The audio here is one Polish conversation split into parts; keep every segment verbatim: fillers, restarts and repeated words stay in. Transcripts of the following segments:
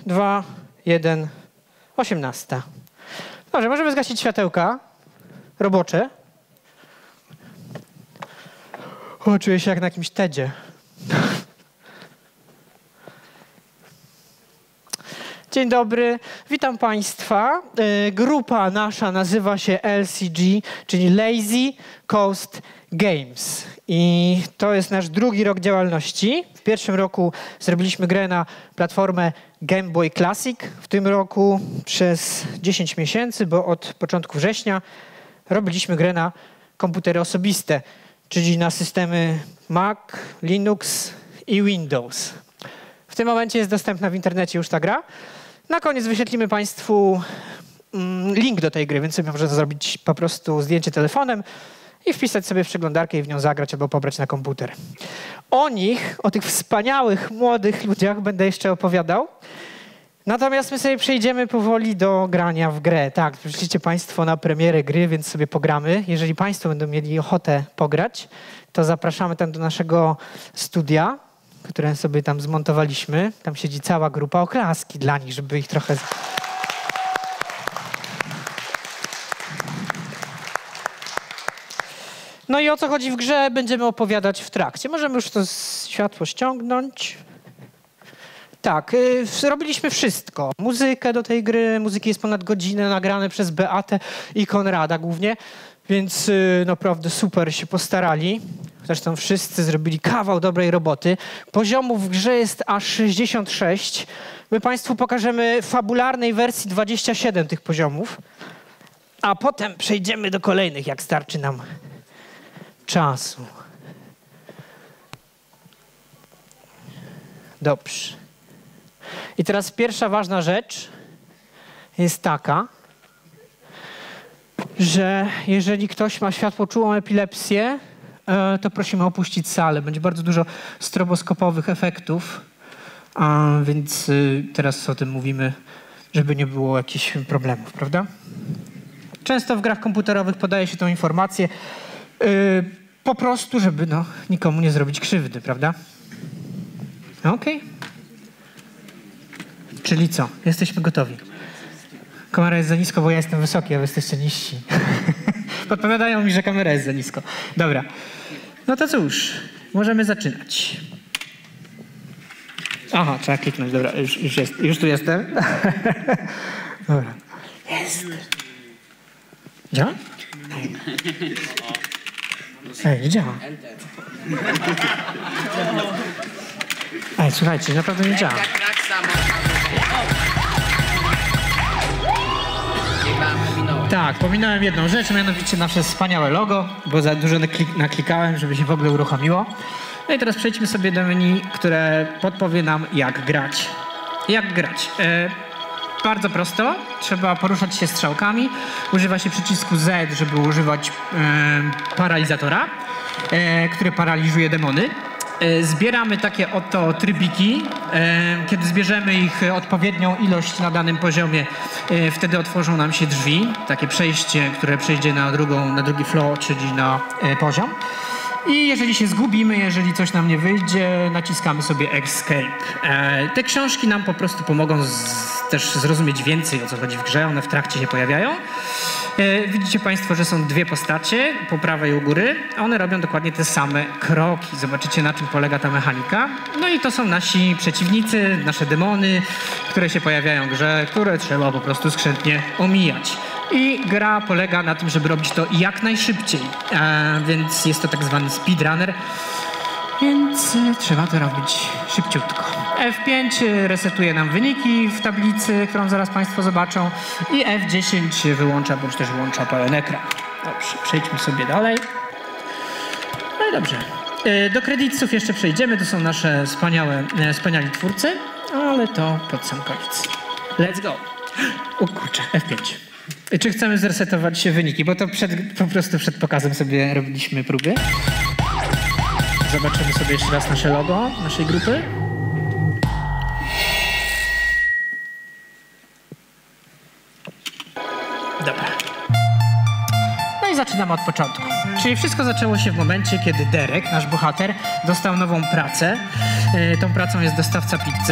dwa, jeden, osiemnasta. Dobrze, możemy zgasić światełka robocze. O, czuję się jak na jakimś tedzie. Dzień dobry, witam Państwa. Grupa nasza nazywa się L C G, czyli Lazy Coast Games. I to jest nasz drugi rok działalności. W pierwszym roku zrobiliśmy grę na platformę Game Boy Classic. W tym roku przez dziesięć miesięcy, bo od początku września robiliśmy grę na komputery osobiste, czyli na systemy Mac, Linux i Windows. W tym momencie jest dostępna w internecie już ta gra. Na koniec wyświetlimy Państwu link do tej gry, więc sobie można zrobić po prostu zdjęcie telefonem i wpisać sobie w przeglądarkę i w nią zagrać albo pobrać na komputer. O nich, o tych wspaniałych, młodych ludziach będę jeszcze opowiadał. Natomiast my sobie przejdziemy powoli do grania w grę. Tak, przyszliście Państwo na premierę gry, więc sobie pogramy. Jeżeli Państwo będą mieli ochotę pograć, to zapraszamy tam do naszego studia, które sobie tam zmontowaliśmy. Tam siedzi cała grupa, oklaski dla nich, żeby ich trochę... No i o co chodzi w grze, będziemy opowiadać w trakcie. Możemy już to światło ściągnąć. Tak, yy, robiliśmy wszystko. Muzykę do tej gry, muzyki jest ponad godzinę, nagrane przez Beatę i Konrada głównie, więc yy, naprawdę super się postarali. Zresztą wszyscy zrobili kawał dobrej roboty. Poziomów w grze jest aż sześćdziesiąt sześć. My Państwu pokażemy w fabularnej wersji dwadzieścia siedem tych poziomów, a potem przejdziemy do kolejnych, jak starczy nam czasu. Dobrze. I teraz pierwsza ważna rzecz jest taka, że jeżeli ktoś ma światłoczułą epilepsję, to prosimy opuścić salę. Będzie bardzo dużo stroboskopowych efektów, a więc teraz o tym mówimy, żeby nie było jakichś problemów, prawda? Często w grach komputerowych podaje się tą informację yy, po prostu, żeby no, nikomu nie zrobić krzywdy, prawda? Okej. Okay. Czyli co? Jesteśmy gotowi. Kamera jest za nisko, bo ja jestem wysoki, a wy jesteście niżsi. Podpowiadają mi, że kamera jest za nisko. Dobra. No to cóż, możemy zaczynać. Aha, trzeba kliknąć. Dobra, już, już, jest, już tu jestem. Dobra. Jest. Działa? Ej, nie działa. Ej, słuchajcie, naprawdę nie działa. Tak, pominąłem jedną rzecz, mianowicie nasze wspaniałe logo, bo za dużo naklikałem, żeby się w ogóle uruchomiło. No i teraz przejdźmy sobie do menu, które podpowie nam, jak grać. Jak grać? E, bardzo prosto, trzeba poruszać się strzałkami. Używa się przycisku Z, żeby używać e, paralizatora, e, który paraliżuje demony. Zbieramy takie oto trybiki. Kiedy zbierzemy ich odpowiednią ilość na danym poziomie, wtedy otworzą nam się drzwi. Takie przejście, które przejdzie na, drugą, na drugi floor, czyli na poziom. I jeżeli się zgubimy, jeżeli coś nam nie wyjdzie, naciskamy sobie Escape. Te książki nam po prostu pomogą z, też zrozumieć więcej, o co chodzi w grze. One w trakcie się pojawiają. Widzicie Państwo, że są dwie postacie, po prawej i u góry. One robią dokładnie te same kroki. Zobaczycie, na czym polega ta mechanika. No i to są nasi przeciwnicy, nasze demony, które się pojawiają w grze, które trzeba po prostu skrzętnie omijać. I gra polega na tym, żeby robić to jak najszybciej. A więc jest to tak zwany speedrunner. Więc trzeba to robić szybciutko. F pięć resetuje nam wyniki w tablicy, którą zaraz Państwo zobaczą. I F dziesięć wyłącza, bądź też włącza pełen ekran. Dobrze, przejdźmy sobie dalej. No i dobrze. Do kredytów jeszcze przejdziemy. To są nasze wspaniałe, wspaniali twórcy, ale to pod sam koniec. Let's go. O kurczę, F pięć. Czy chcemy zresetować wyniki? Bo to przed, po prostu przed pokazem sobie robiliśmy próby. Zobaczymy sobie jeszcze raz nasze logo naszej grupy. Dobra. No i zaczynamy od początku. Czyli wszystko zaczęło się w momencie, kiedy Derek, nasz bohater, dostał nową pracę. Tą pracą jest dostawca pizzy.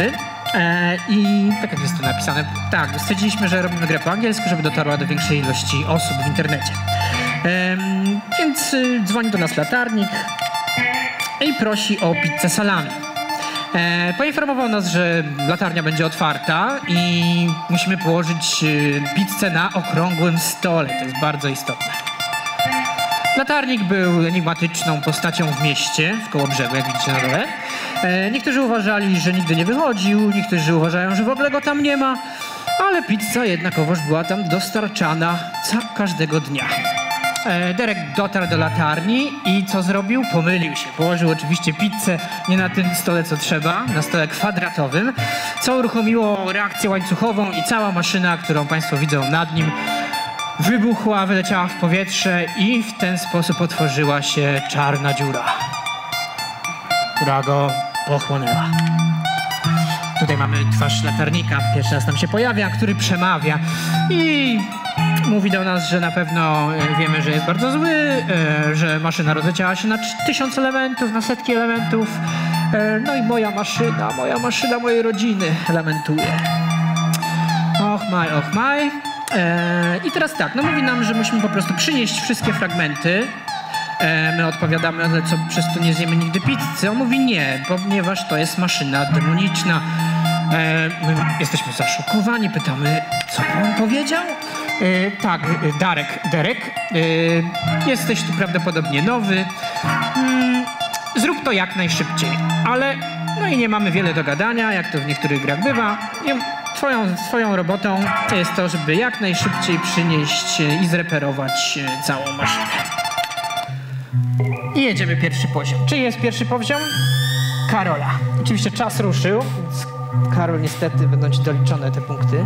E, I tak jak jest tu napisane, tak, stwierdziliśmy, że robimy grę po angielsku, żeby dotarła do większej ilości osób w internecie. E, więc y, dzwoni do nas latarnik i prosi o pizzę salami. E, poinformował nas, że latarnia będzie otwarta i musimy położyć y, pizzę na okrągłym stole. To jest bardzo istotne. Latarnik był enigmatyczną postacią w mieście, w Kołobrzegu, jak widzicie na dole. E, niektórzy uważali, że nigdy nie wychodził, niektórzy uważają, że w ogóle go tam nie ma, ale pizza jednakowoż była tam dostarczana każdego dnia. E, Derek dotarł do latarni i co zrobił? Pomylił się. Położył oczywiście pizzę nie na tym stole, co trzeba, na stole kwadratowym, co uruchomiło reakcję łańcuchową i cała maszyna, którą Państwo widzą nad nim, wybuchła, wyleciała w powietrze i w ten sposób otworzyła się czarna dziura, która go pochłonęła. Tutaj mamy twarz latarnika, pierwszy raz tam się pojawia, który przemawia i mówi do nas, że na pewno wiemy, że jest bardzo zły, że maszyna rozleciała się na tysiąc elementów, na setki elementów. No i moja maszyna, moja maszyna mojej rodziny lamentuje. Och maj, och maj. I teraz tak, no mówi nam, że musimy po prostu przynieść wszystkie fragmenty. My odpowiadamy, ale co, przez to nie zjemy nigdy pizzy? On mówi nie, ponieważ to jest maszyna demoniczna. My jesteśmy zaszokowani, pytamy, co on powiedział? E, tak, Darek, Derek, e, jesteś tu prawdopodobnie nowy. Mm, zrób to jak najszybciej, ale no i nie mamy wiele do gadania, jak to w niektórych grach bywa. I twoją, twoją robotą jest to, żeby jak najszybciej przynieść i zreperować całą maszynę. I jedziemy pierwszy poziom. Czy jest pierwszy poziom? Karola. Oczywiście czas ruszył, więc Karol, niestety będą ci doliczone te punkty.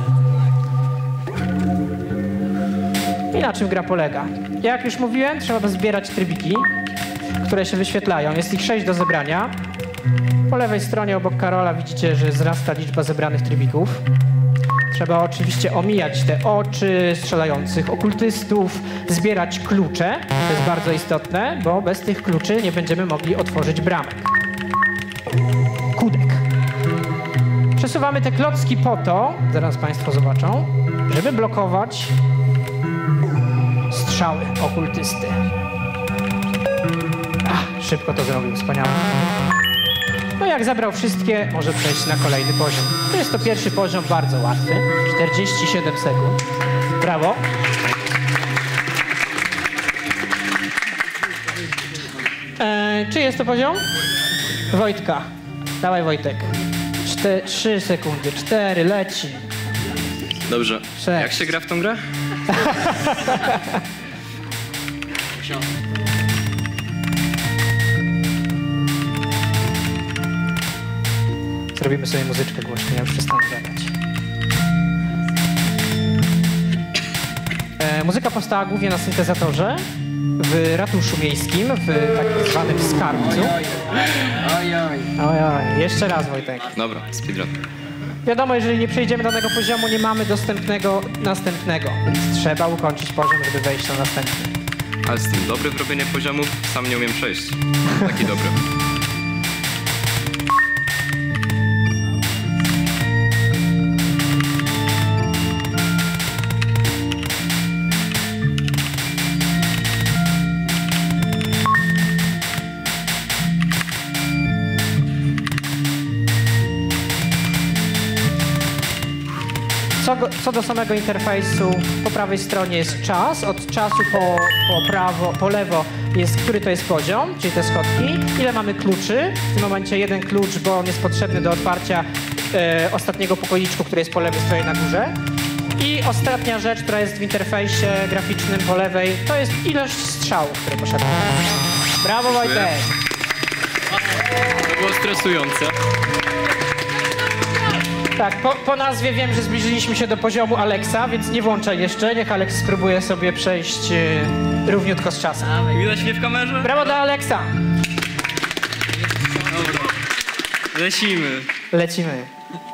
I na czym gra polega? Jak już mówiłem, trzeba zbierać trybiki, które się wyświetlają. Jest ich sześć do zebrania. Po lewej stronie obok Karola widzicie, że wzrasta liczba zebranych trybików. Trzeba oczywiście omijać te oczy strzelających okultystów, zbierać klucze. To jest bardzo istotne, bo bez tych kluczy nie będziemy mogli otworzyć bramek. Kudek. Przesuwamy te klocki po to, zaraz Państwo zobaczą, żeby blokować strzały okultysty. Ach, szybko to zrobił, wspaniale. No jak zabrał wszystkie, może przejść na kolejny poziom. To jest to pierwszy poziom, bardzo łatwy. czterdzieści siedem sekund. Brawo. Eee, czy jest to poziom? Wojtka. Dawaj, Wojtek. Czte, trzy sekundy, cztery, leci. Dobrze. Sześć. Jak się gra w tą grę? Zrobimy sobie muzyczkę głośno, ja już przestanę gadać. E, muzyka powstała głównie na syntezatorze w ratuszu miejskim, w tak zwanym skarbcu. Oj, oj. Oj, oj. Jeszcze raz, Wojtek. Dobra, speedrun. Wiadomo, jeżeli nie przejdziemy do danego poziomu, nie mamy dostępnego następnego, więc trzeba ukończyć poziom, żeby wejść na następny. Ale z tym dobry w robieniu poziomów, sam nie umiem przejść. Taki dobry. Co, go, co do samego interfejsu, po prawej stronie jest czas, od czasu po, po prawo, po lewo jest, który to jest poziom, czyli te schodki. Ile mamy kluczy? W tym momencie jeden klucz, bo on jest potrzebny do otwarcia e, ostatniego pokoiczku, który jest po lewej stronie na górze. I ostatnia rzecz, która jest w interfejsie graficznym po lewej, to jest ilość strzałów, które posiadamy. Brawo, Wojtek! To było stresujące. Tak, po, po nazwie wiem, że zbliżyliśmy się do poziomu Alexa, więc nie włączaj jeszcze. Niech Alex spróbuje sobie przejść e, równiutko z czasem. Widać mnie w kamerze? Brawo dla Alexa! Dobra. Lecimy. Lecimy.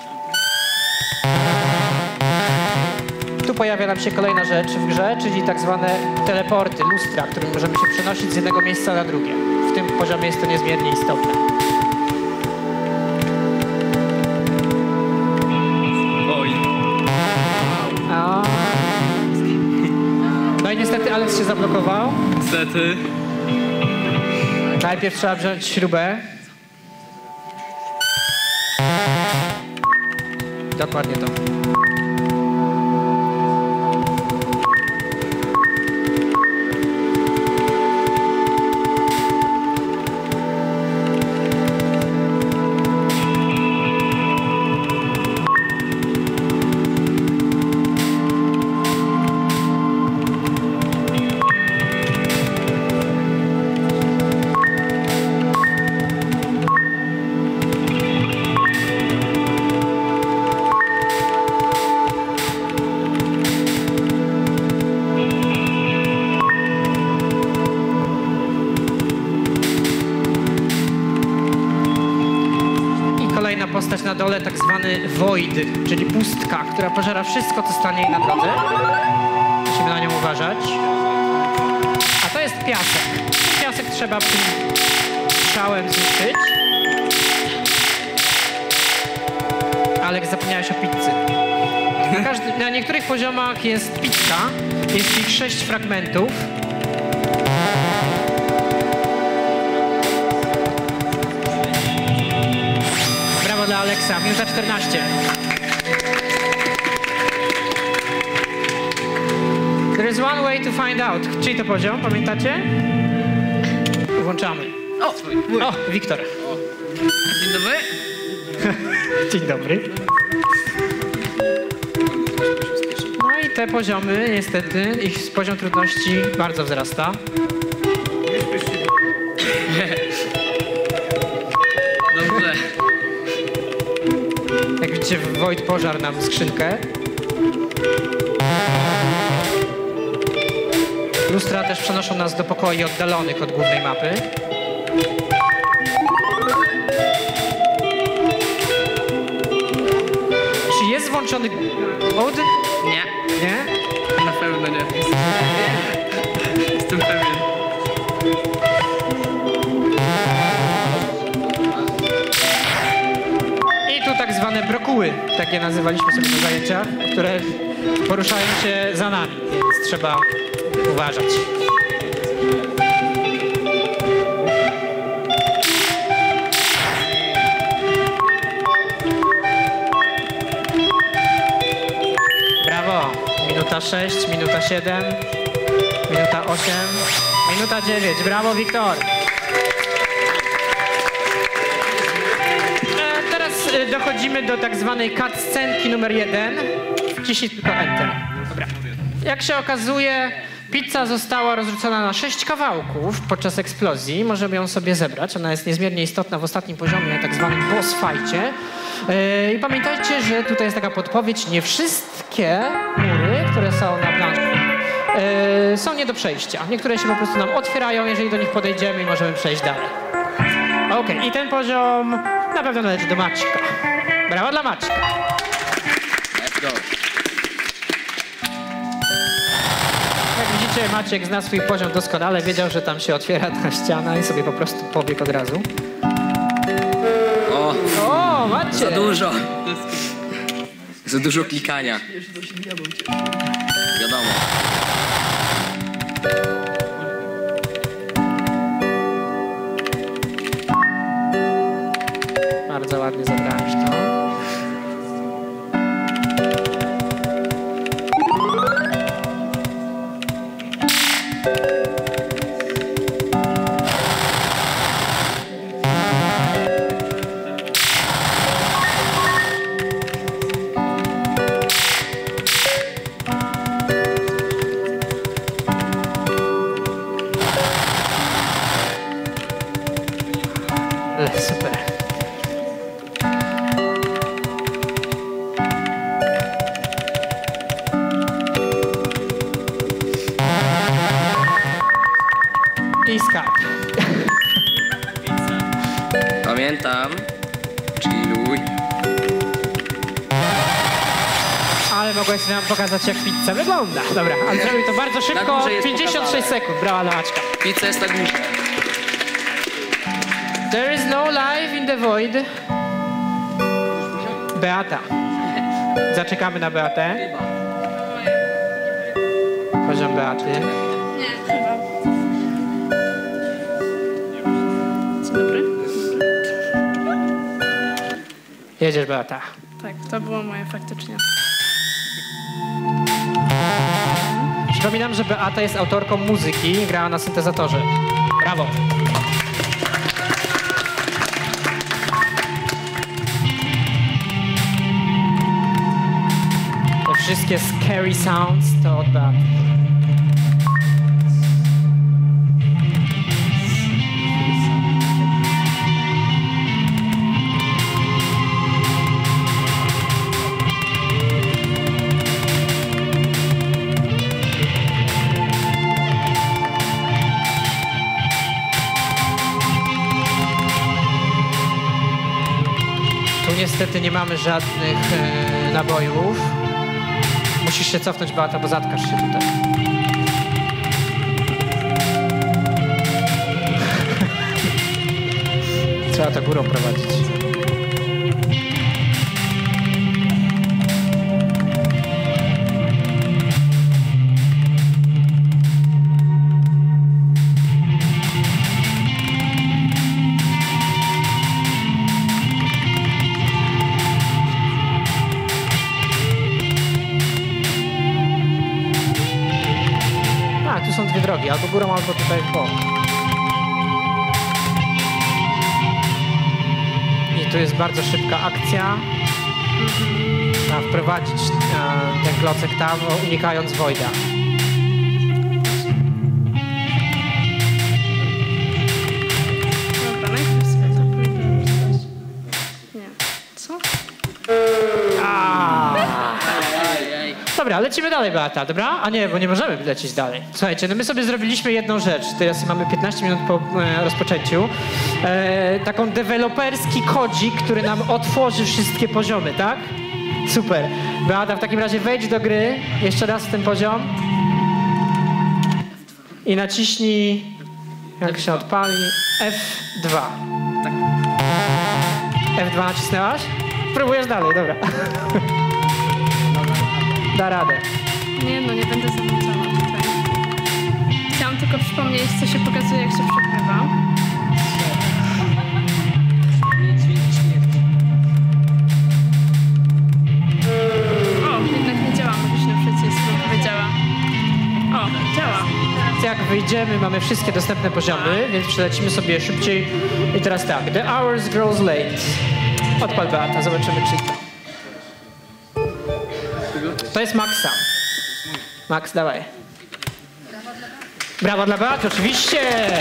Tu pojawia nam się kolejna rzecz w grze, czyli tak zwane teleporty, lustra, którymi możemy się przenosić z jednego miejsca na drugie. W tym poziomie jest to niezmiernie istotne. się zablokował. Niestety. Najpierw trzeba wziąć śrubę. Dokładnie to. Postać na dole, tak zwany void, czyli pustka, która pożera wszystko, co stanie jej na drodze. Musimy na nią uważać. A to jest piasek. Piasek trzeba tym strzałem zniszczyć. Aleks, zapomniałeś o pizzy. Na, każdy, na niektórych poziomach jest pizza. Jest ich sześć fragmentów. Dla Aleksa, minuta czternaście. There is one way to find out. Czyj to poziom, pamiętacie? Włączamy. O, o Wiktor. Dzień dobry. Dzień dobry. No i te poziomy, niestety, ich poziom trudności bardzo wzrasta. Dobrze. Jak widzicie, Wojt pożar nam skrzynkę. Lustra też przenoszą nas do pokoi oddalonych od głównej mapy. Czy jest włączony mode? Nie. Nie? Na pewno nie. Jestem pewien. I tu tak zwane brokuły, takie nazywaliśmy sobie na zajęciach, które poruszają się za nami, więc trzeba uważać. Brawo! Minuta sześć, minuta siedem, minuta osiem, minuta dziewięć. Brawo, Wiktor! Dochodzimy do tak zwanej cutscenki numer jeden. Wciśnij tylko Enter. Dobra. Jak się okazuje, pizza została rozrzucona na sześć kawałków podczas eksplozji. Możemy ją sobie zebrać. Ona jest niezmiernie istotna w ostatnim poziomie, tak zwanym boss fightie. Yy, I pamiętajcie, że tutaj jest taka podpowiedź. Nie wszystkie mury, które są na planszy, yy, są nie do przejścia. Niektóre się po prostu nam otwierają, jeżeli do nich podejdziemy i możemy przejść dalej. Okej, okay. I ten poziom na pewno należy do Maćka. Brawo dla Maćka. Let's go. Jak widzicie, Maciek zna swój poziom doskonale. Wiedział, że tam się otwiera ta ściana i sobie po prostu pobiegł od razu. O, O, Maciek! za dużo. Za dużo klikania. Wiadomo. Bardzo ładnie zabrałeś to. Super. I skarb. Pamiętam. Chilluj. Ale mogłeś nam pokazać, jak pizza wygląda. Dobra, ale zrobił to bardzo szybko. górze jest pięćdziesiąt sześć sekund. Brawa dla Maćka. Pizza jest na górze. There is no life in the void. Beata. Zaczekamy na Beatę. Poziom Beaty. Nie. Jedziesz, Beata. Tak, to było moje faktycznie. Przypominam, że Beata jest autorką muzyki, grała na syntezatorze. Brawo. Te wszystkie scary sounds to od Beaty. Niestety nie mamy żadnych e, nabojów. Musisz się cofnąć, Beata, bo zatkasz się tutaj. Trzeba to górą prowadzić. Tu są dwie drogi, albo górą, albo tutaj w bok. I tu jest bardzo szybka akcja. Trzeba wprowadzić e, ten klocek tam, unikając Wojda. Dobra, najpierw sobie to pójdę coś. Nie. Co? Dobra, lecimy dalej, Beata, dobra? A nie, bo nie możemy lecieć dalej. Słuchajcie, no my sobie zrobiliśmy jedną rzecz. Teraz mamy piętnaście minut po e, rozpoczęciu. E, taką deweloperski kodzik, który nam otworzy wszystkie poziomy, tak? Super. Beata, w takim razie wejdź do gry. Jeszcze raz ten poziom. I naciśnij, jak się odpali, F dwa. Tak. F dwa nacisnęłaś? Próbujesz dalej, dobra. Da radę. Nie, no nie będę zanudzała tutaj. Chciałam tylko przypomnieć, co się pokazuje, jak się przegrywa. O, jednak nie działa magiczny przycisk, bo powiedziała. O, działa. Jak wyjdziemy, mamy wszystkie dostępne poziomy, więc przelecimy sobie szybciej. I teraz tak, the hours grows late. Odpal, Beata, zobaczymy, czy to. To jest Maxa. Max, dawaj. Brawo dla Beaty, oczywiście!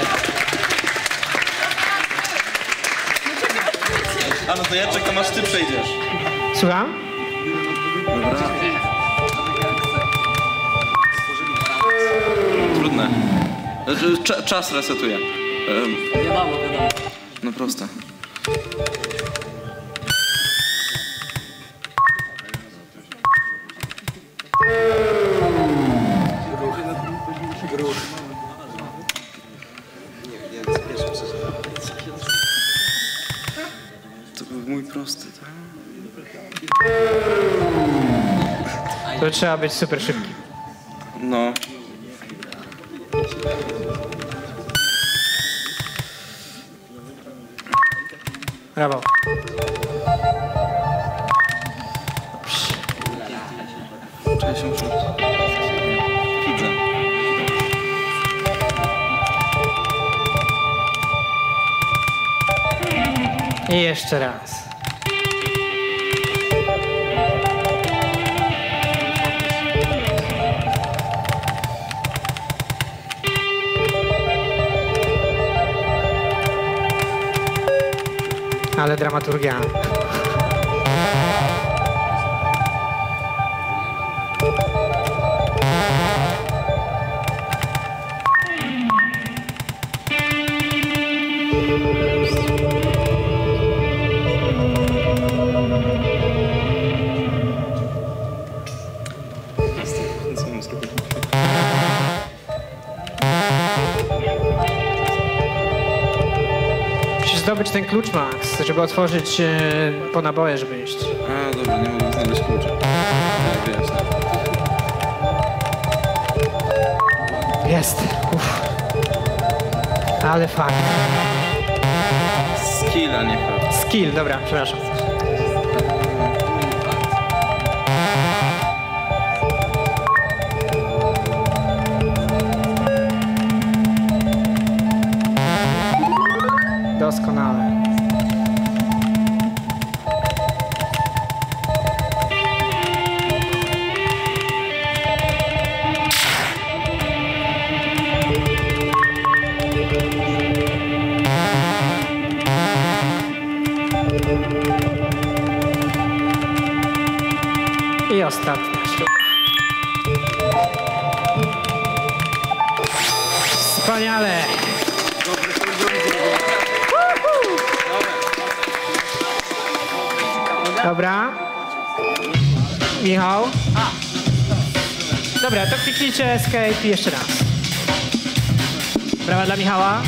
A no to ja czekam, aż ty przejdziesz. Słucham? Dobra. Trudne. Znaczy, cza- czas resetuje. Um, Wiadomo, wiadomo. no proste. To był mój prosty, tak? To trzeba być super szybki. No. Brawo. Cześć, muszę. Widzę. I jeszcze raz. Ale dramaturgia. Co mam zrobić? Musisz zdobyć ten klucz, Max, żeby otworzyć e, po naboje, żeby iść. A, dobra, nie mogę znaleźć klucza. Tak, wyjaśnię. Jest. Uff. Ale fakt. Skill, a nie fakt. Skill, dobra, przepraszam. I ostatnia śruba. Wspaniale. Dobra. Michał. Dobra, to kliknijcie escape i jeszcze raz. Brawa dla Michała.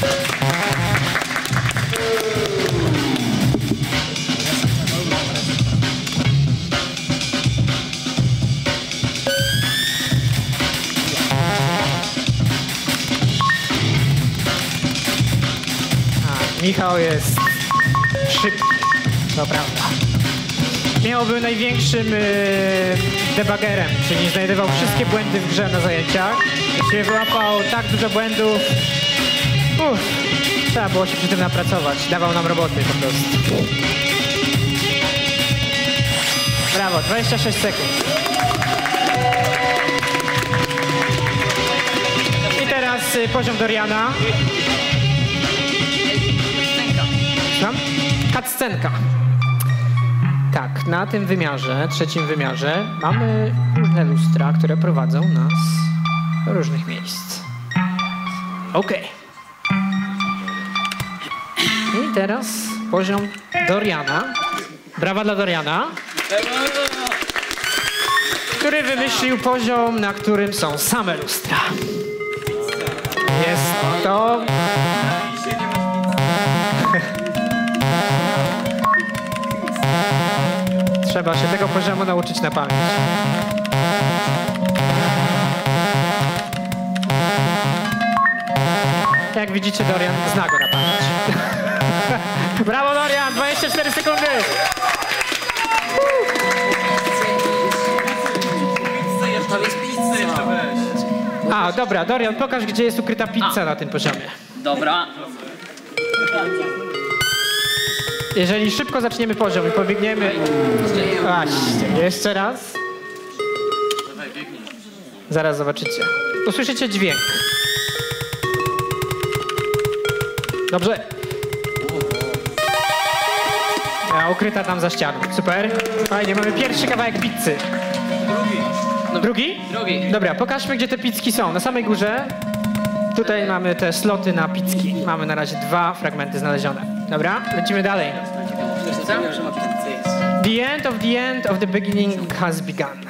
A, Michał jest szybki, to prawda. Michał był największym yy, debugerem, czyli znajdował wszystkie błędy w grze na zajęciach. Jeśli wyłapał tak dużo błędów, uff, trzeba było się przy tym napracować. Dawał nam roboty po prostu. Brawo, dwadzieścia sześć sekund. I teraz y, poziom Doriana. Tam? Cutscenka. Tak, na tym wymiarze, trzecim wymiarze, mamy różne lustra, które prowadzą nas do różnych miejsc. Okej. I teraz poziom Doriana. Brawa dla Doriana. Który wymyślił poziom, na którym są same lustra. Jest to... Trzeba się tego poziomu nauczyć na pamięć. Jak widzicie, Dorian zna go na pamięć. Brawo, Dorian! dwadzieścia cztery sekundy! Tam jest pizza jeszcze weź. A, dobra, Dorian, pokaż, gdzie jest ukryta pizza na tym poziomie. Dobra. Jeżeli szybko zaczniemy poziom i pobiegniemy... Właśnie, jeszcze raz. Zaraz zobaczycie. Usłyszycie dźwięk. Dobrze. A, ukryta tam za ścianą. Super. Fajnie, mamy pierwszy kawałek pizzy. Drugi. Drugi? Drugi. Dobra, pokażmy, gdzie te pizzki są. Na samej górze. Tutaj mamy te sloty na pizzki. Mamy na razie dwa fragmenty znalezione. Dobra, lecimy dalej. The end of the end of the beginning has begun.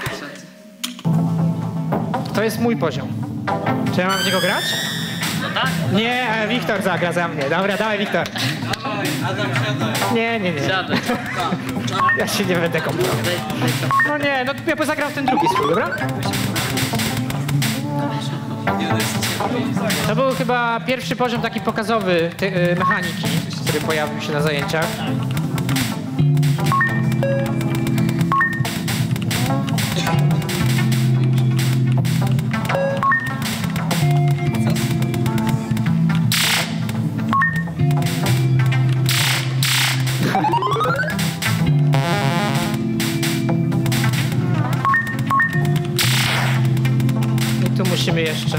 To jest mój poziom. Czy ja mam w niego grać? No tak. Nie, e, Wiktor zagra za mnie. Dobra, dawaj, Wiktor. Dawaj, Adam, siadaj. Nie, nie, nie. Siadaj. Ja się nie będę komplikował. No nie, no ja zagram w ten drugi swój, dobra? To był chyba pierwszy poziom taki pokazowy ty, y, mechaniki, który pojawił się na zajęciach. I tu musimy jeszcze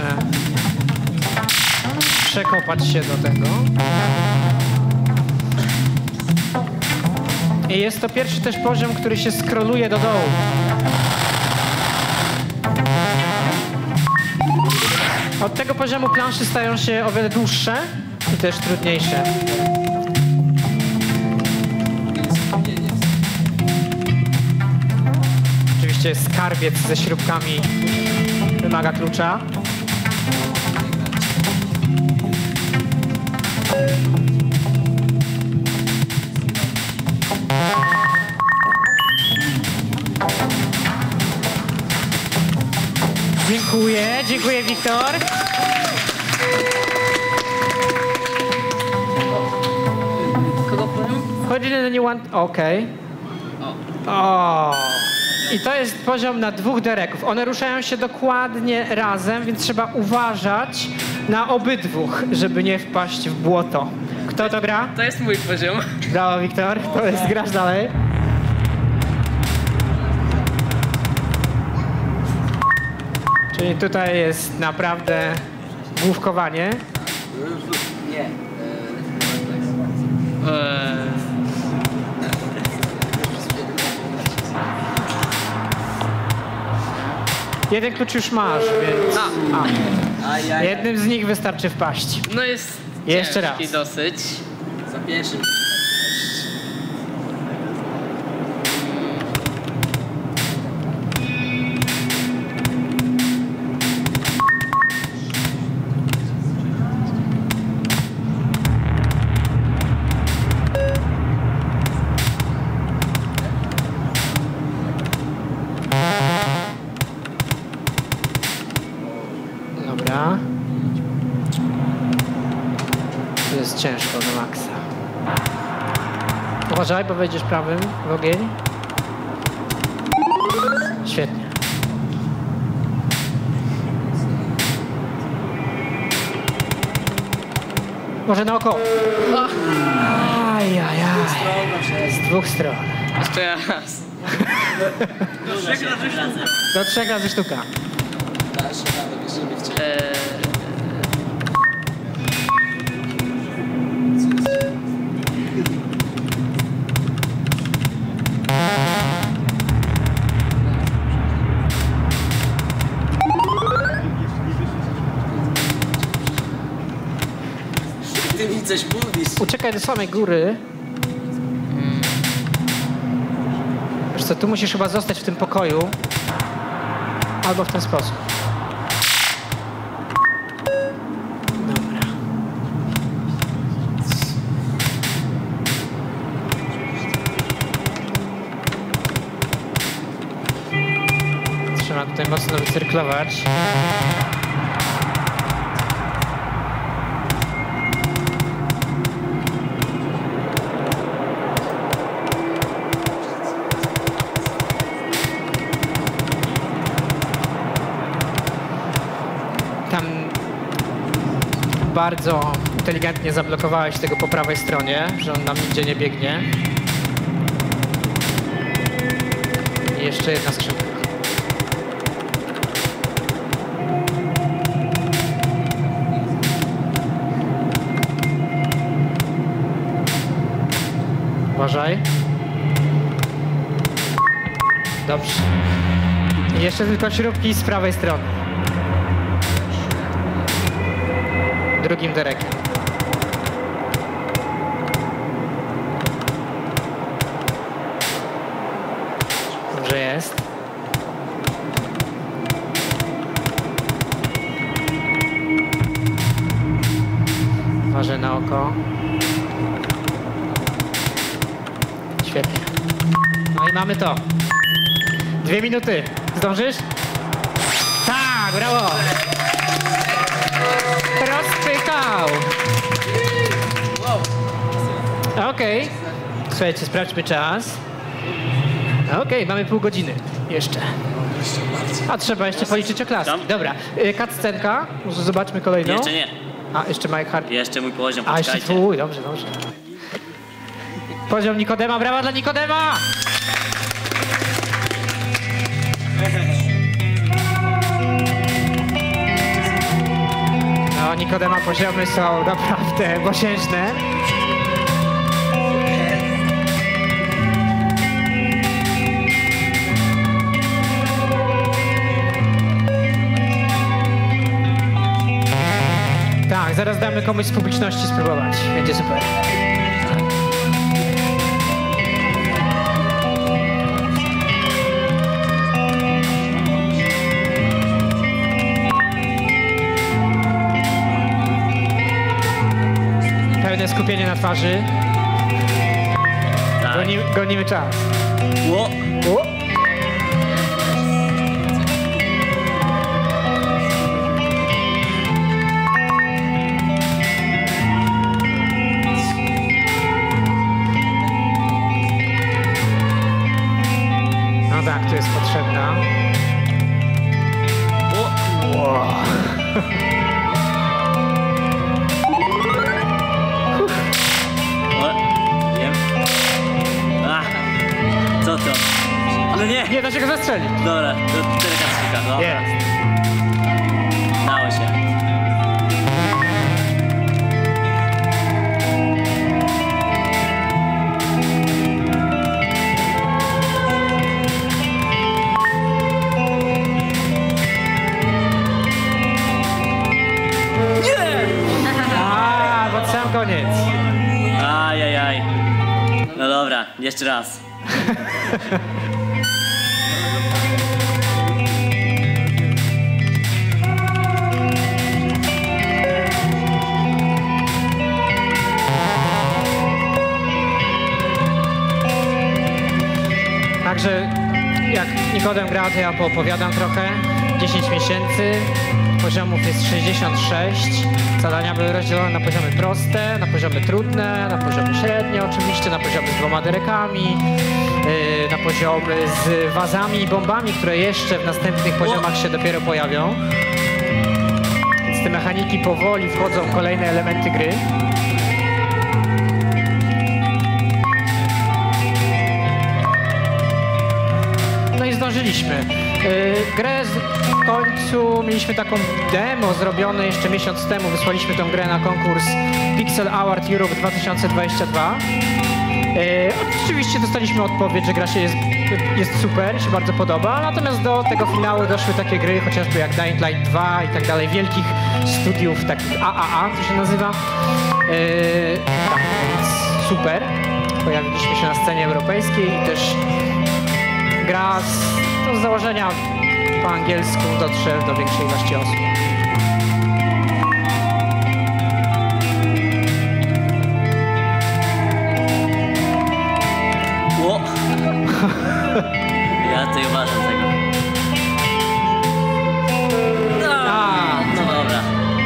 przekopać się do tego. I jest to pierwszy też poziom, który się scrolluje do dołu. Od tego poziomu planszy stają się o wiele dłuższe i też trudniejsze. Oczywiście skarbiec ze śrubkami wymaga klucza. Dziękuję, dziękuję, Wiktor. Kogo poziom? Chodzi na nie one... Okej. O. I to jest poziom na dwóch dereków. One ruszają się dokładnie razem, więc trzeba uważać na obydwóch, żeby nie wpaść w błoto. Kto to gra? To jest mój poziom. Brawo, Wiktor. To jest, grasz dalej. Czyli tutaj jest naprawdę główkowanie. Nie. Eee. Jeden klucz już masz, więc... A. Jednym z nich wystarczy wpaść. No jest Jeszcze ciężki raz. dosyć. Za pierwszym. Dobra. To jest ciężko na maksa. Uważaj, bo wejdziesz prawym w ogień. Świetnie. Może na oko. Ajajaj. Z dwóch stron. Jeszcze raz. Do trzech razy sztuka. Dasz radę, wierzymy w ciebie. Eee, Ty mi coś mówisz. Uciekaj do samej góry. Wiesz co, tu musisz chyba zostać w tym pokoju. Albo w ten sposób. Dobra. Trzeba tutaj mocno wycyrklować. Tam bardzo inteligentnie zablokowałeś tego po prawej stronie, że on nam nigdzie nie biegnie. I jeszcze jedna skrzynka. Uważaj. Dobrze. I jeszcze tylko śrubki z prawej strony. Drugim derekiem. Dobrze jest. Uważaj na oko. Świetnie. No i mamy to. Dwie minuty. Zdążysz? Tak, brawo! Rozpykał! Okej. Okay. Słuchajcie, sprawdźmy czas. Okej, okay, mamy pół godziny jeszcze. A trzeba jeszcze policzyć oklaski. Dobra, cutscenka. Może zobaczmy kolejną. Jeszcze nie. A, jeszcze Mike Hart. Jeszcze mój poziom, A, jeszcze poczekajcie. twój, dobrze, dobrze. Poziom Nikodema, brawa dla Nikodema! No, Nikodema poziomy są naprawdę mosiężne. Tak, zaraz damy komuś z publiczności spróbować. Będzie super. Pełne skupienie na twarzy. Tak. Goni, gonimy czas. Ło. O! No tak, tu jest potrzebna. Wow. O, wiem. A, co to? No nie! Nie da się go zastrzelić. Dobra, to delikatnika, dobra. Jest. Dało się. Dobra, jeszcze raz. Także jak Nikodem gra, to ja poopowiadam trochę. dziesięć miesięcy, poziomów jest sześćdziesiąt sześć. Zadania były rozdzielone na poziomy proste, na poziomy trudne, na poziomy średnie oczywiście, na poziomy z dwoma derekami, yy, na poziomy z wazami i bombami, które jeszcze w następnych poziomach się dopiero pojawią. Więc te mechaniki powoli wchodzą w kolejne elementy gry. No i zdążyliśmy. Yy, grę w końcu mieliśmy taką demo zrobione jeszcze miesiąc temu. Wysłaliśmy tę grę na konkurs Pixel Award Europe dwa tysiące dwadzieścia dwa. Yy, oczywiście dostaliśmy odpowiedź, że gra się jest, jest super, się bardzo podoba. Natomiast do tego finału doszły takie gry, chociażby jak Dying Light dwa i tak dalej, wielkich studiów, takich A A A, to się nazywa. Yy, tak, więc super. Pojawiliśmy się na scenie europejskiej i też gra z, to z założenia po angielsku dotrze do większej ilości osób. Ło! Ja tutaj uważam tego. No, A, no dobra.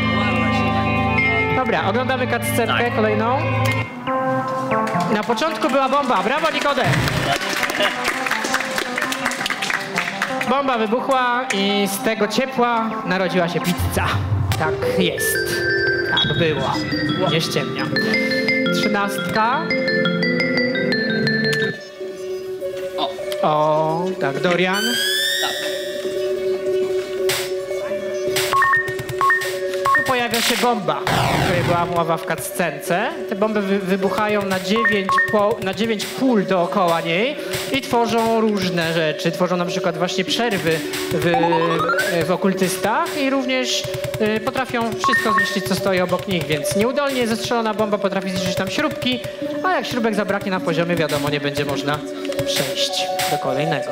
dobra, oglądamy cutscenkę Tak. kolejną. Na początku była bomba. Brawo, Nikodem! Bomba wybuchła i z tego ciepła narodziła się pizza. Tak jest. Tak było. Nie ściemniam. Trzynastka. O. O, tak, Dorian. Tu pojawia się bomba, o której była mowa w cutscence. Te bomby wy wybuchają na dziewięć, po, na dziewięć pól dookoła niej i tworzą różne rzeczy. Tworzą na przykład właśnie przerwy w, w okultystach i również y, potrafią wszystko zniszczyć, co stoi obok nich, więc nieudolnie zestrzelona bomba potrafi zniszczyć tam śrubki, a jak śrubek zabraknie na poziomie, wiadomo, nie będzie można przejść do kolejnego.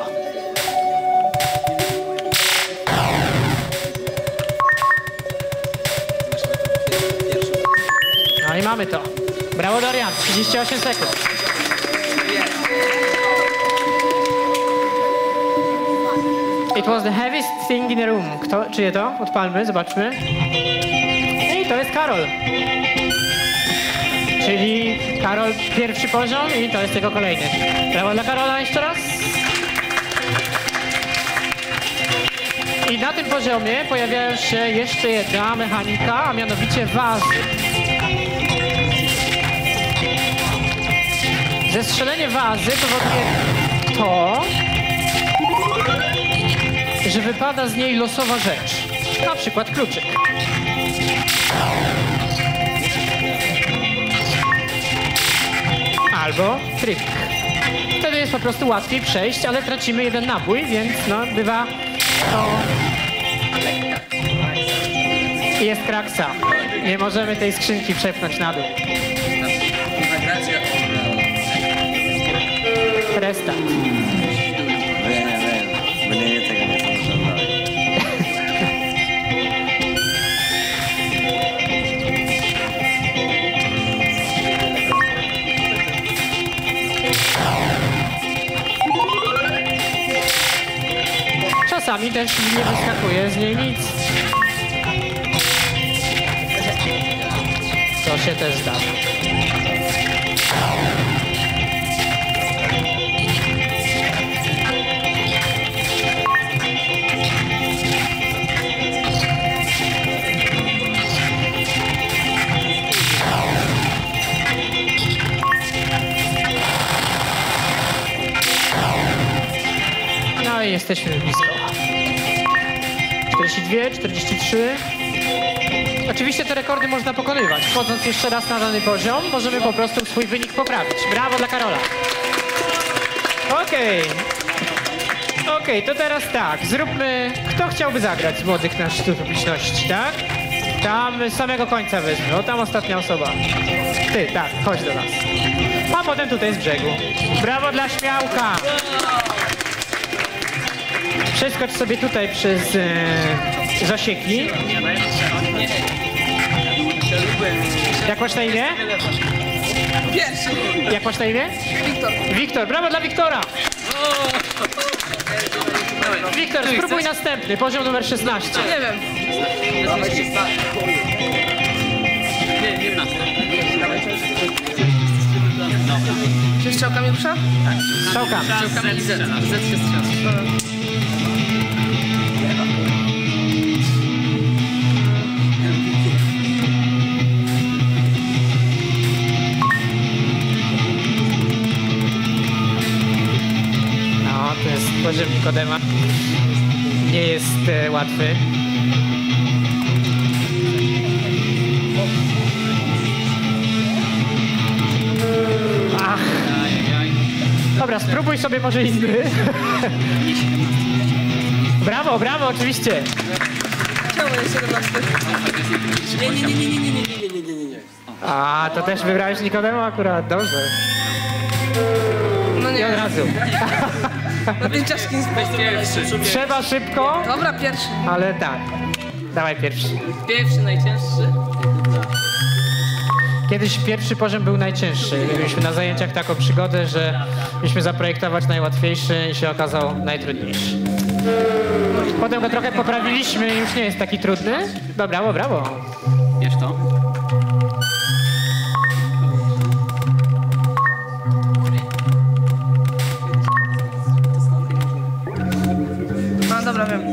No i mamy to. Brawo, Dorian, trzydzieści osiem sekund. It was the heaviest thing in the room. Kto, czyje to? Odpalmy, zobaczmy. I to jest Karol. Czyli Karol pierwszy poziom i to jest jego kolejny. Brawo dla Karola jeszcze raz. I na tym poziomie pojawiają się jeszcze jedna mechanika, a mianowicie wazy. Zestrzelenie wazy powoduje to, że wypada z niej losowa rzecz, na przykład kluczyk. Albo trik. Wtedy jest po prostu łatwiej przejść, ale tracimy jeden nabój, więc no bywa to... Jest kraksa. Nie możemy tej skrzynki przepchnąć na dół. Restart. Mnie tego nie zamierzam. Czasami też nie wyskakuje z niej nic. To się też zdarza. No i jesteśmy blisko. czterdzieści dwa, czterdzieści trzy. Oczywiście te rekordy można pokonywać. Wchodząc jeszcze raz na dany poziom, możemy po prostu swój wynik poprawić. Brawo dla Karola. Okej. Okay. Okej, okay, to teraz tak. Zróbmy... Kto chciałby zagrać z młodych naszych publiczności, tak? Tam z samego końca wezmę. O, tam ostatnia osoba. Ty, tak, chodź do nas. a potem tutaj z brzegu. Brawo dla Śmiałka! Przeskocz sobie tutaj przez e, zasieki. Jak masz na imię? Jak masz na imię? Wiktor. Wiktor, brawo dla Wiktora! Wiktor, spróbuj następny, poziom numer szesnaście. Nie wiem. Czy strzałkami rusza? Strzałkami. Strzałkami Z. Z się strzał. No, to jest poziom Nikodema. Nie jest e, łatwy. Ach. Dobra, spróbuj sobie może inny. Brawo, brawo, oczywiście. Czemu jest siedemnasty? Nie, nie, nie, nie, nie, nie, nie, nie, nie, nie, nie, nie. A, to też wybrałeś Nikodema akurat, dobrze. No I nie. od razu. No ten ciężki pierwszy. Trzeba szybko, Dobra, pierwszy. ale tak. Dawaj pierwszy. Pierwszy, najcięższy. Kiedyś pierwszy poziom był najcięższy. Mieliśmy na zajęciach taką przygodę, że mieliśmy zaprojektować najłatwiejszy i się okazał najtrudniejszy. Potem go trochę poprawiliśmy i już nie jest taki trudny. No brawo, brawo. Wiesz to? No dobra, wiem.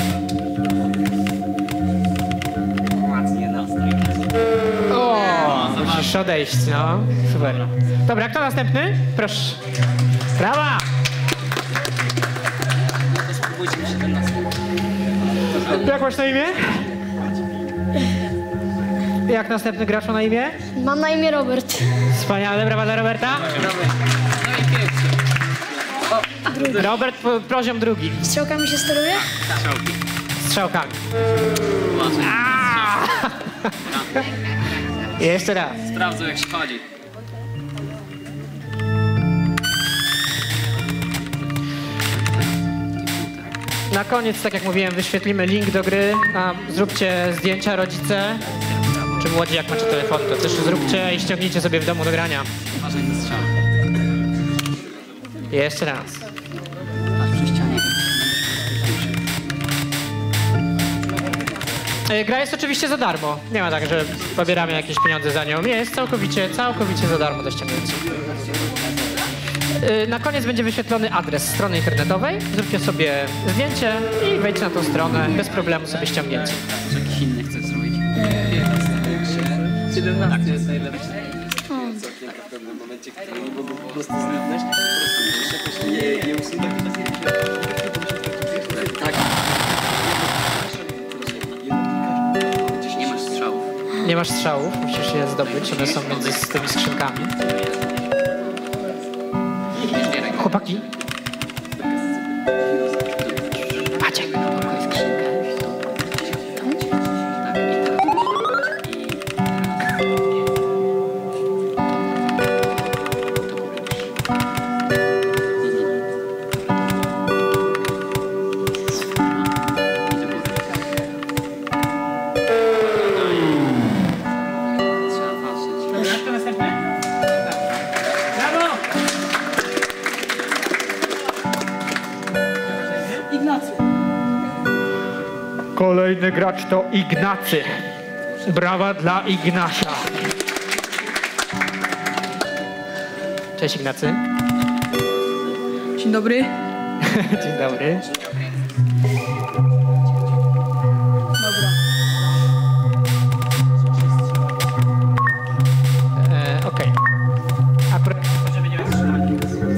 O, musisz odejść, no. Super. Dobra, kto następny? Proszę. Brawa! Jak masz na imię? Jak następny gracz ma na imię? Mam na imię Robert. Wspaniale, brawa dla Roberta. Robert, po- poziom drugi. Strzałkami się steruje? Strzałkami. Aaa! Jeszcze raz. Sprawdzę jak się chodzi. Na koniec, tak jak mówiłem, wyświetlimy link do gry, a zróbcie zdjęcia rodzice, czy młodzi jak macie telefon, to też zróbcie i ściągnijcie sobie w domu do grania. Uważaj na strzał. Jeszcze raz. E, Gra jest oczywiście za darmo. Nie ma tak, że pobieramy jakieś pieniądze za nią. Jest całkowicie, całkowicie za darmo do ściągnięcia. E, Na koniec będzie wyświetlony adres strony internetowej. Zróbcie sobie zdjęcie i wejdźcie na tą stronę. Bez problemu sobie ściągnięcie. Czy jakiś inny chcesz zrobić? siedemnasty jest najlepszy. Nie masz strzałów. Nie masz strzałów, musisz je zdobyć. One są między z tymi skrzynkami. Chłopaki. Maciek. Kolejny gracz to Ignacy. Brawa dla Ignasia. Cześć Ignacy. Dzień dobry. Dzień dobry. Dobra. E, Okej. Akurat żeby nie wstrzymali.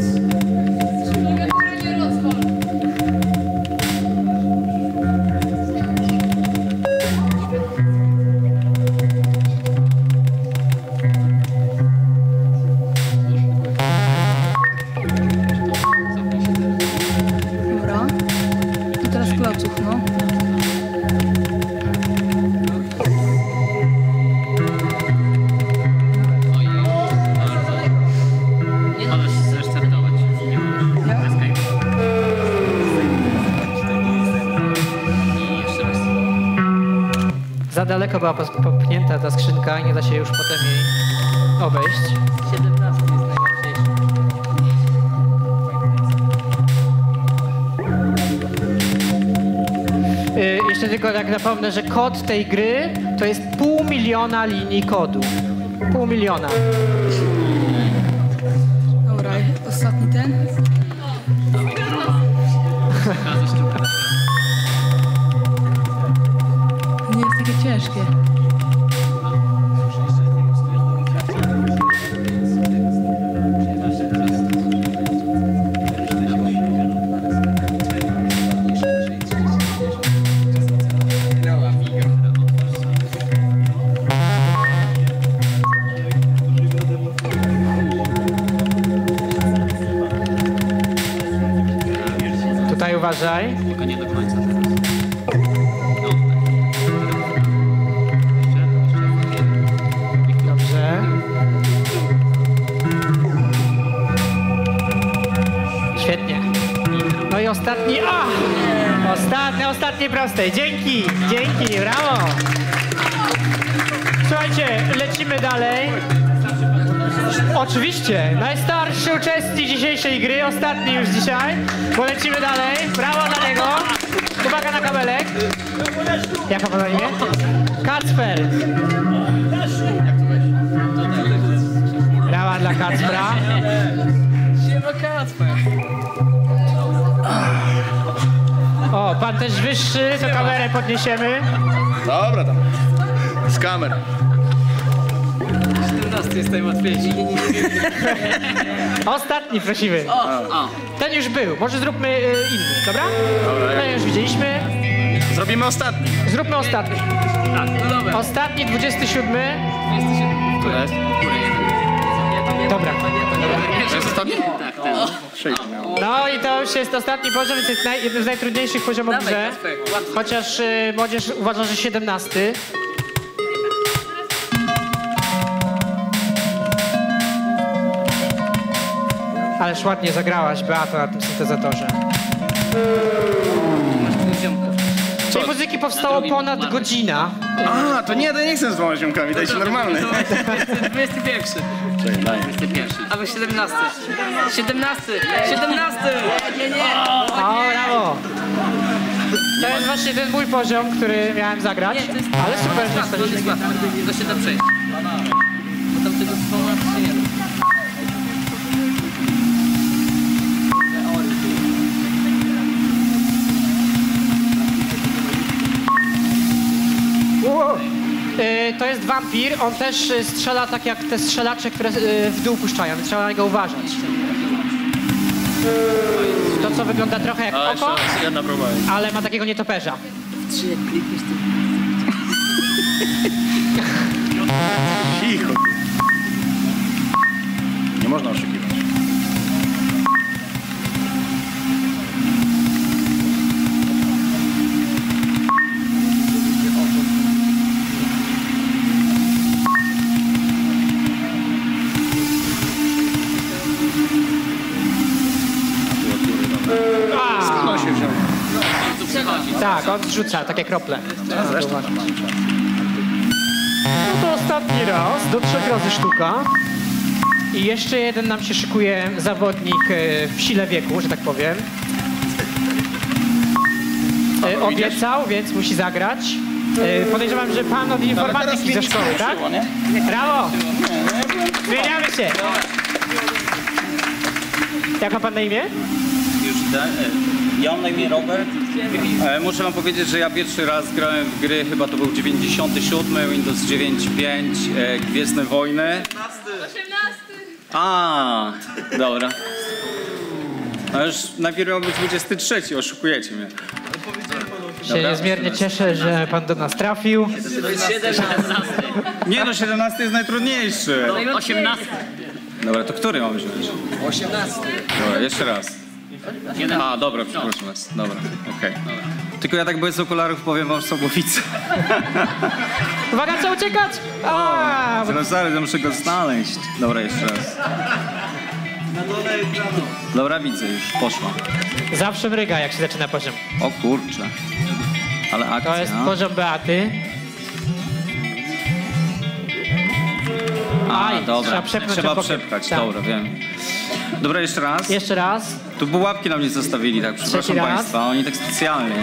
Dobra. I teraz kloców, no. Za daleko była pos- popchnięta ta skrzynka i nie da się już potem jej obejść. siedemnaście jest najłatwiejszy. Yy, jeszcze tylko tak napomnę, że kod tej gry to jest pół miliona linii kodu. Pół miliona. Dobra, ostatni ten. Nie jest takie ciężkie. Tutaj uważaj. Tylko nie do końca teraz. Dobrze. Świetnie. No i ostatni. A! Ostatnie, ostatnie proste. Dzięki, dzięki, brawo. Słuchajcie, lecimy dalej. Oczywiście, najstarszy uczestnik dzisiejszej gry, ostatni już dzisiaj, bo lecimy dalej. Brawo dla niego. Uwaga na kabelek. Jak ma na imię? Kacper. Brawa dla Kacpra. Siema Kacper. O, pan też wyższy, to kamerę podniesiemy. Dobra tam. Z kamer. siedemnaście jest najłatwiejszy. Ostatni prosimy. O, Ten już był, może zróbmy y, inny, dobra? Ten już widzieliśmy. Zrobimy ostatni. Zróbmy ostatni. tak, no dobra. Ostatni, dwudziesty siódmy. Tu jest. Dobra. To jest ostatni? Tak, ten. No i to już jest ostatni poziom, więc jest naj, jeden z najtrudniejszych poziomów w Dawaj, grze. Kacper, łatwo. Chociaż y, młodzież uważa, że siedemnasty. Ależ ładnie zagrałaś, Beato, na tym syntezatorze. Tej muzyki powstało ponad godzina. A, to nie, to nie chcę z dwoma ziomkami, dajcie normalny. dwudziesty pierwszy. Czekaj, daj. dwudziesty pierwszy. Albo siedemnasty. siedemnasty. siedemnasty. Nie, nie. O, brawo! To jest właśnie ten mój poziom, który miałem zagrać. Nie, to jest... Ale super, że łatwo, to jest jesteś. łatwo. To się da przejść. Bo tam tego słowa się nie da. Wow. Y, to jest wampir, on też y, strzela tak jak te strzelacze, które y, w dół puszczają, więc trzeba na niego uważać. To, co wygląda trochę jak oko, Jedna próba jest. ale ma takiego nietoperza. Trzy jak klikniesz, to... Cicho. Nie można oszukiwać. No się wziął. Tak, on zrzuca takie krople. Zresztą. No to ostatni raz, do trzech razy sztuka. I jeszcze jeden nam się szykuje zawodnik e, w sile wieku, że tak powiem. E, obiecał, więc musi zagrać. E, podejrzewam, że pan od informatyki ze szkoły, tak? Brawo! Zmieniamy się! Jak ma pan na imię? Już ten, ja mam na imię Robert. E, muszę wam powiedzieć, że ja pierwszy raz grałem w gry, chyba to był dziewięćdziesiąty siódmy, Windows dziewięć pięć, e, Gwiezdne Wojny. osiemnasty. A, dobra. A już najpierw miał być dwudziesty trzeci, oszukujecie mnie. Się niezmiernie cieszę, że pan do nas trafił. siedemnasty. Nie no, siedemnasty jest najtrudniejszy. osiemnasty. Dobra, to który mam wziąć? osiemnasty. Dobra, jeszcze raz. A, dobra, przepraszam was. Dobra, okej. Tylko ja tak bez okularów powiem wam Sobowice. Uwaga, co uciekać? A, Zaraz, zaraz, ja muszę go znaleźć. Dobra, jeszcze raz. Dobra, widzę już, poszła. zawsze mryga, jak się zaczyna poziom. O kurczę. Ale akcja. To jest poziom Beaty. A, Aj, dobra. trzeba przepchnąć Trzeba obok. przepchać, Tak. dobra, wiem. Dobra, jeszcze raz. Jeszcze raz. Tu pułapki na mnie zostawili, tak, przepraszam raz. państwa, oni tak specjalnie.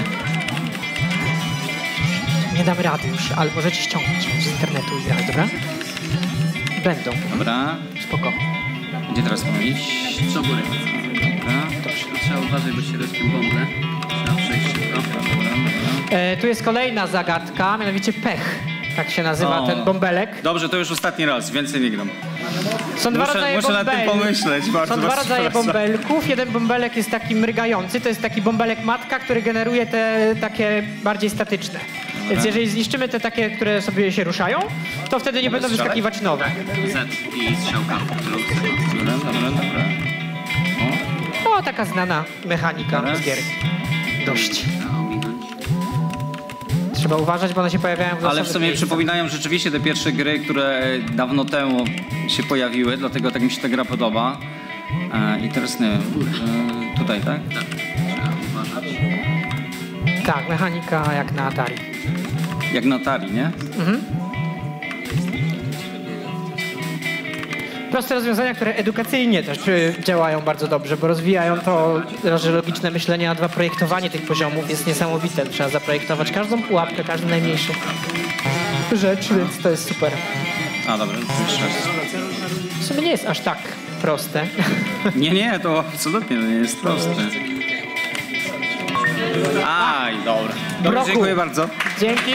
Nie damy rady już, ale możecie ściągnąć z internetu i grać, dobra? Będą. Dobra. Spoko. Gdzie teraz mam iść? Co górę? Dobra. Trzeba uważać, bo się rozbił bąble. Trzeba przejść szybko. Dobra, dobra. E, tu jest kolejna zagadka, mianowicie pech. Tak się nazywa O. ten bąbelek. Dobrze, to już ostatni raz, więcej nie gram. Są dwa Muszę- rodzaje muszę nad tym bąbelków. pomyśleć, bardzo Są dwa was rodzaje przepraszam. bąbelków. Jeden bąbelek jest taki mrygający, to jest taki bąbelek matka, który generuje te takie bardziej statyczne. Więc jeżeli zniszczymy te takie, które sobie się ruszają, to wtedy nie będą strzelać? wyskakiwać nowe. Z i strzałka. Dobra, dobra, dobra. O, taka znana mechanika Teraz? z gier. Dość. Trzeba ominąć. Trzeba uważać, bo one się pojawiają w Ale w losowych sumie miejscach. przypominają rzeczywiście te pierwsze gry, które dawno temu się pojawiły, dlatego tak mi się ta gra podoba. E, I teraz nie wiem, e, tutaj, tak? Trzeba uważać. Tak, mechanika jak na Atari. Jak na Atari, nie? Mhm. Proste rozwiązania, które edukacyjnie też y, działają bardzo dobrze, bo rozwijają to raz, że logiczne myślenie, a dwa projektowanie tych poziomów jest niesamowite. Trzeba zaprojektować każdą pułapkę, każdy najmniejszy rzecz, więc to jest super. A, dobra, jeszcze raz. W sumie nie jest aż tak proste. Nie, nie, to absolutnie nie jest proste. Aj, dobra. Dobra, Broku. dziękuję bardzo. Dzięki.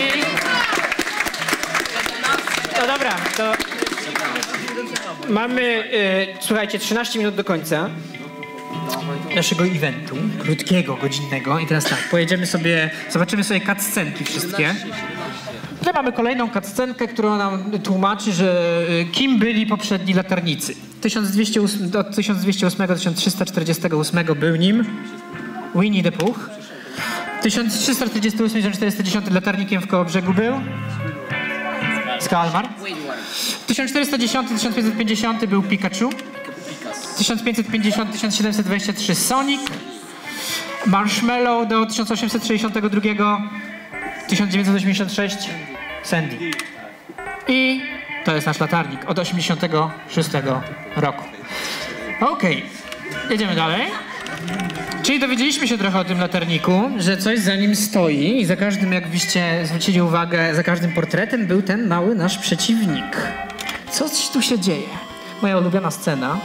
No dobra, to mamy, y, słuchajcie, trzynaście minut do końca naszego eventu, krótkiego, godzinnego. I teraz tak, pojedziemy sobie, zobaczymy sobie cutscenki wszystkie. Tutaj mamy kolejną cutscenkę, która nam tłumaczy, że y, kim byli poprzedni latarnicy. tysiąc dwieście osiem, od tysiąc dwieście osiem do tysiąc trzysta czterdziestego ósmego był nim Winnie the Pooh. tysiąc trzysta czterdziesty ósmy do tysiąc czterysta dziesiąty latarnikiem w Kołobrzegu był Skalmar. tysiąc czterysta dziesiąty do tysiąc pięćset pięćdziesiąty był Pikachu. tysiąc pięćset pięćdziesiąty do tysiąc siedemset dwadzieścia trzy Sonic. Marshmallow do tysiąc osiemset sześćdziesiątego drugiego. tysiąc dziewięćset osiemdziesiąt sześć Sandy. I to jest nasz latarnik od osiemdziesiątego szóstego roku. Okej, jedziemy dalej. Czyli dowiedzieliśmy się trochę o tym latarniku, że coś za nim stoi i za każdym, jak byście zwrócili uwagę, za każdym portretem był ten mały nasz przeciwnik. Coś tu się dzieje. Moja ulubiona scena.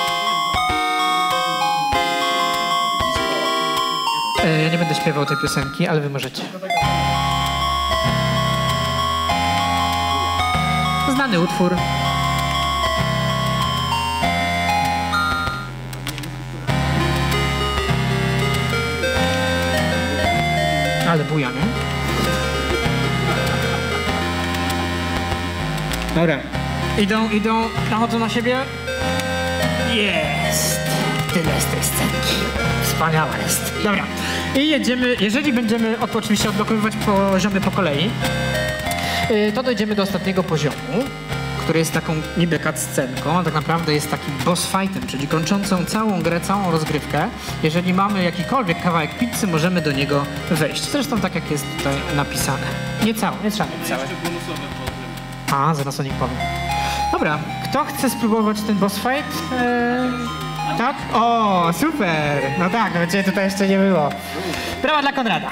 E, ja nie będę śpiewał tej piosenki, ale wy możecie. Znany utwór. Ale buja, nie? Dobra. Idą, idą, nachodzą na siebie. Jest! Tyle z tej scenki. Wspaniała jest. Dobra. I jedziemy, jeżeli będziemy od, oczywiście odblokowywać poziomy po kolei, yy, to dojdziemy do ostatniego poziomu, który jest taką niby cutscenką, a tak naprawdę jest takim boss fightem, czyli kończącą całą grę, całą rozgrywkę. Jeżeli mamy jakikolwiek kawałek pizzy, możemy do niego wejść. Zresztą tak jak jest tutaj napisane. Nie całą, nie trzeba mieć całe. A, zaraz o nich powiem. Dobra, kto chce spróbować ten boss fight? Eee, tak? O, super! No tak, no cię tutaj jeszcze nie było. Brawa dla Konrada.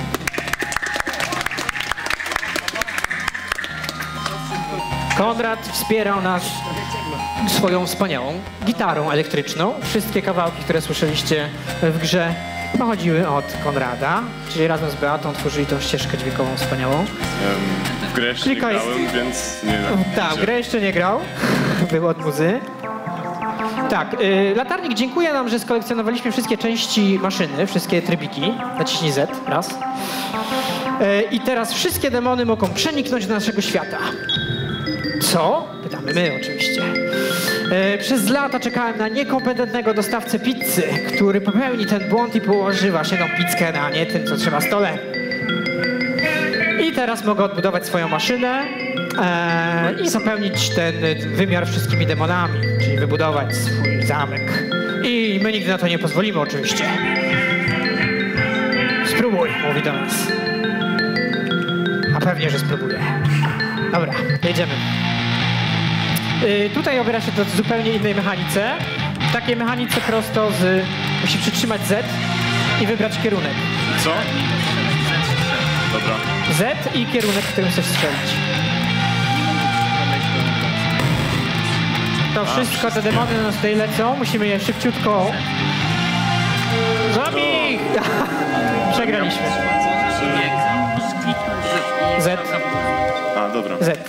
Konrad wspierał nas swoją wspaniałą gitarą elektryczną. Wszystkie kawałki, które słyszeliście w grze, pochodziły od Konrada, czyli razem z Beatą tworzyli tą ścieżkę dźwiękową wspaniałą. W grę jeszcze nie Klikaj. grałem, więc nie wiem. Tak, w grę jeszcze nie grał. Był od muzy. Tak, y, latarnik dziękuję nam, że skolekcjonowaliśmy wszystkie części maszyny, wszystkie trybiki. Naciśnij Z, raz. Y, I teraz wszystkie demony mogą przeniknąć do naszego świata. Co? Pytamy my oczywiście. E, przez lata czekałem na niekompetentnego dostawcę pizzy, który popełni ten błąd i położy właśnie tą pizzkę na nie tym, co trzeba stole. I teraz mogę odbudować swoją maszynę e, i zapełnić ten wymiar wszystkimi demonami, czyli wybudować swój zamek. I my nigdy na to nie pozwolimy oczywiście. Spróbuj, mówi do nas. A pewnie, że spróbuję. Dobra, jedziemy. Yy, tutaj obiera się to w zupełnie innej mechanice. W takiej mechanice prosto z... Musi przytrzymać Z i wybrać kierunek. Co? Dobra. Z i kierunek, w którym chcesz strzelić. To wszystko, te demony na nas tutaj lecą. Musimy je szybciutko... Zabij! Przegraliśmy. Z. A, dobra. Z.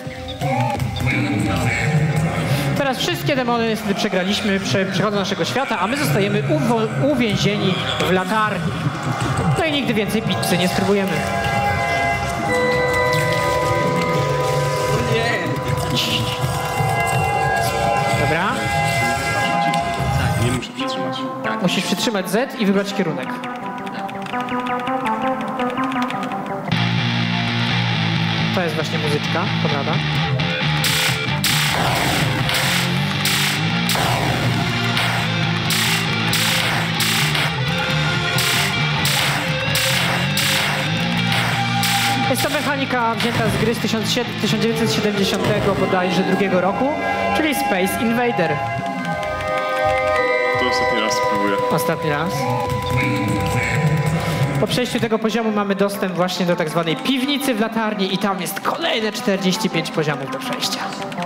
Teraz wszystkie demony niestety przegraliśmy, prze, przechodzą do naszego świata, a my zostajemy uwo- uwięzieni w latarni. No i nigdy więcej pizzy nie spróbujemy. Dobra. Nie muszę przytrzymać. Musisz przytrzymać Z i wybrać kierunek. To jest właśnie muzyczka, Konrada. Jest to mechanika wzięta z gry z tysiąc dziewięćset siedemdziesiątego bodajże drugiego roku, czyli Space Invader. To ostatni raz spróbuję. Ostatni raz. Po przejściu tego poziomu mamy dostęp właśnie do tak zwanej piwnicy w latarni i tam jest kolejne czterdzieści pięć poziomów do przejścia.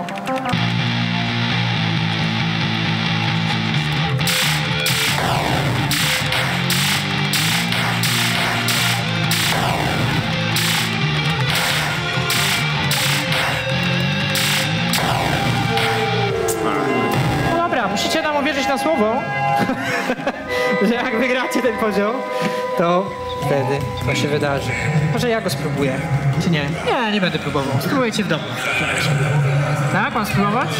No dobra, musicie nam uwierzyć na słowo, że jak wygracie ten poziom, to wtedy to się wydarzy. Może ja go spróbuję, czy nie? Nie, nie będę próbował. Spróbujcie w domu. Tak, mam spróbować?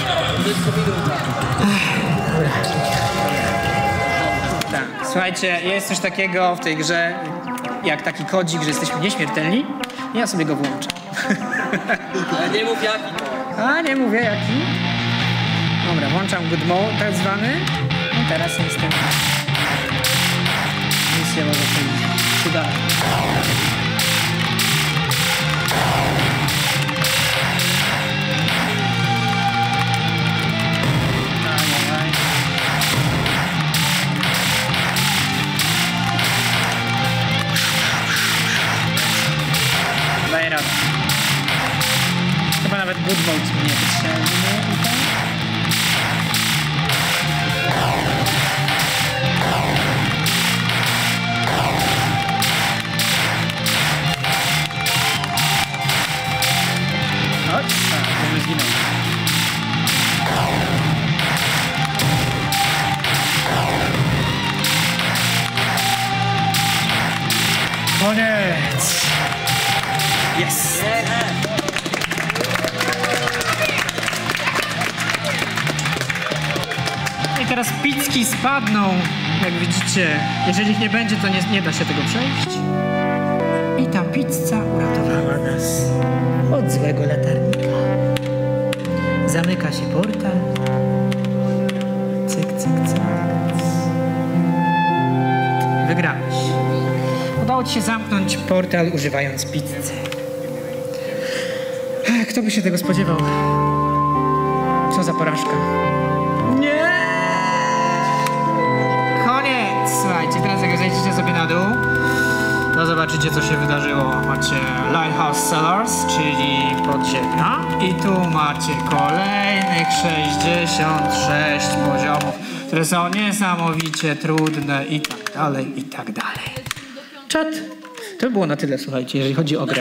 Tak, słuchajcie, jest coś takiego w tej grze, jak taki kodzik, że jesteśmy nieśmiertelni. Ja sobie go włączę. Ale nie mów jaki to. A, nie mówię jaki. Dobra, włączam good mode tak zwany. No teraz jestem... Misja może się przyda. Daję radę. Chyba nawet good mode mnie potrzebny. Chodź, może zginął. Koniec! Yes! I teraz pizzki spadną, jak widzicie. Jeżeli ich nie będzie, to nie, nie da się tego przejść. I ta pizza uratowała nas od złego latarnika. Zamyka się portal. Cyk, cyk, cyk. Wygrałeś. Udało ci się zamknąć portal używając pizzy. Kto by się tego spodziewał? Co za porażka. Nie! Koniec! Słuchajcie, teraz jak zejdziecie sobie na dół, to zobaczycie, co się wydarzyło. Macie Lighthouse Cellars, czyli podziemia. I tu macie kolejnych sześćdziesiąt sześć poziomów, które są niesamowicie trudne i tak dalej, i tak dalej. Czat. To by było na tyle, słuchajcie, jeżeli chodzi o grę.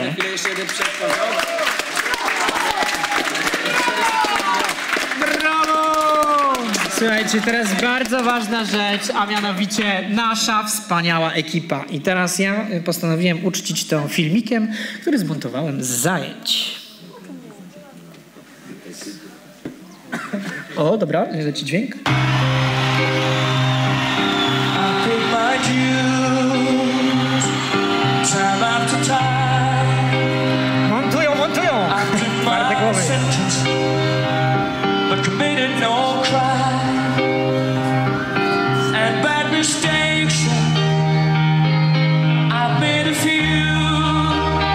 Brawo! Słuchajcie, teraz bardzo ważna rzecz, a mianowicie nasza wspaniała ekipa. I teraz ja postanowiłem uczcić to filmikiem, który zmontowałem z zajęć. O, dobra, leci dźwięk. Montują, montują! Twarde głowy.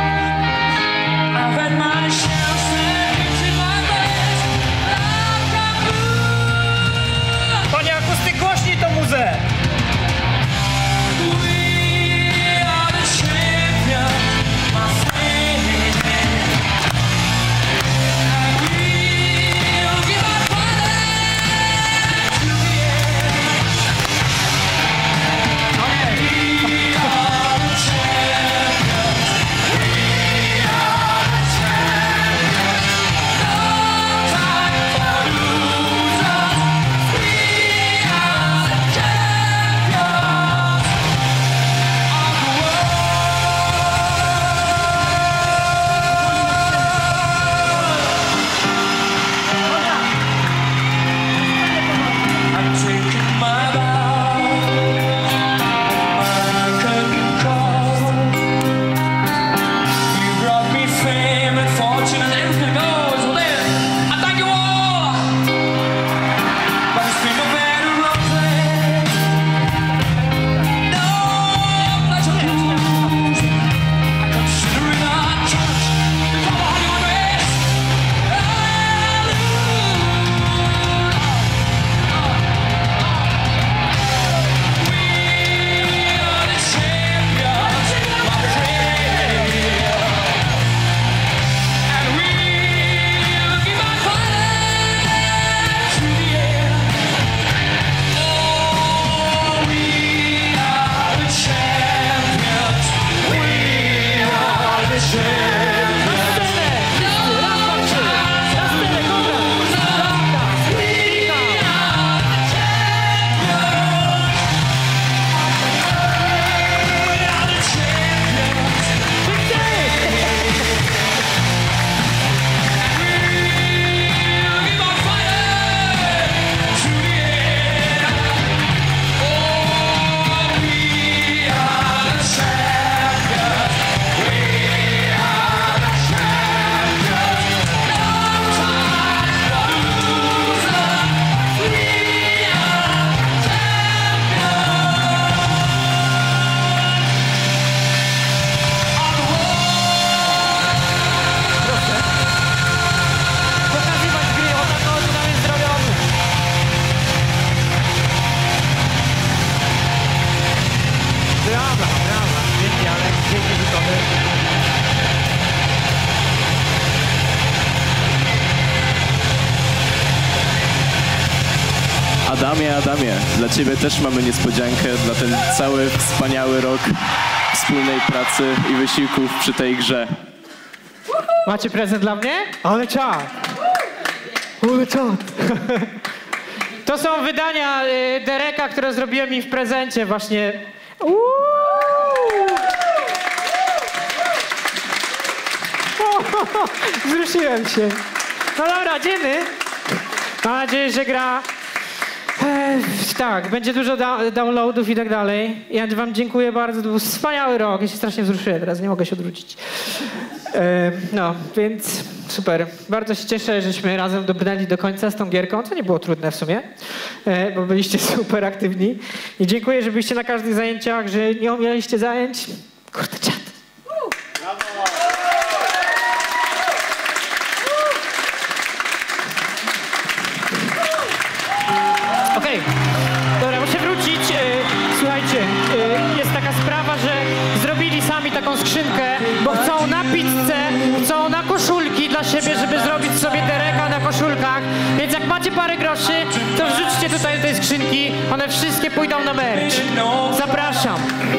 I've had my shells and hits in my bed. I've got Adamie, Adamie, dla ciebie też mamy niespodziankę, dla ten cały wspaniały rok wspólnej pracy i wysiłków przy tej grze. Macie prezent dla mnie? Ale czad! Ale czad! To są wydania y, Dereka, które zrobiłem im w prezencie właśnie. Uuu. O, wzruszyłem się. No dobra, idziemy. Mam nadzieję, że gra... E, tak, będzie dużo da downloadów i tak dalej. Ja wam dziękuję bardzo, to był wspaniały rok. Ja się strasznie wzruszyłem teraz, nie mogę się odwrócić. E, no, więc super. Bardzo się cieszę, żeśmy razem dobrnęli do końca z tą gierką, co nie było trudne w sumie, e, bo byliście super aktywni. I dziękuję, że byliście na każdych zajęciach, że nie omieliście zajęć. Kurde, czad. Okej, okay. Dobra, muszę wrócić. E, słuchajcie, e, jest taka sprawa, że zrobili sami taką skrzynkę, bo chcą na pizzę, chcą na koszulki dla siebie, żeby zrobić sobie Dereka na koszulkach. Więc jak macie parę groszy, to wrzućcie tutaj do tej skrzynki. One wszystkie pójdą na merch. Zapraszam.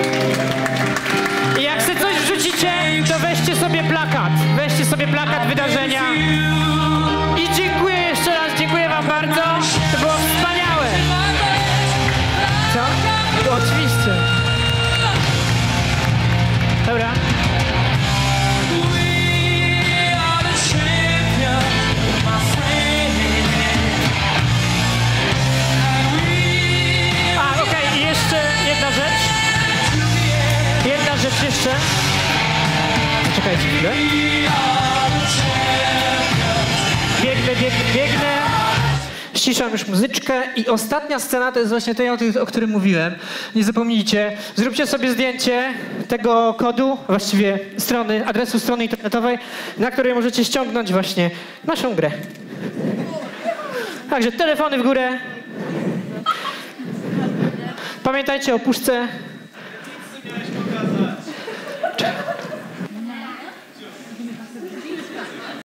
I jak sobie coś wrzucicie, to weźcie sobie plakat. Weźcie sobie plakat wydarzenia. I dziękuję jeszcze raz, dziękuję wam bardzo. To było wspaniałe. Co? Oczywiście. Dobra. A, okej, okay. I jeszcze jedna rzecz. Jedna rzecz jeszcze. Czekajcie chwilę. Biegnę, biegnę, biegnę. Ściszam już muzyczkę i ostatnia scena to jest właśnie tej, o którym mówiłem. Nie zapomnijcie, zróbcie sobie zdjęcie tego kodu, właściwie strony, adresu strony internetowej, na której możecie ściągnąć właśnie naszą grę. Także telefony w górę. Pamiętajcie o puszce.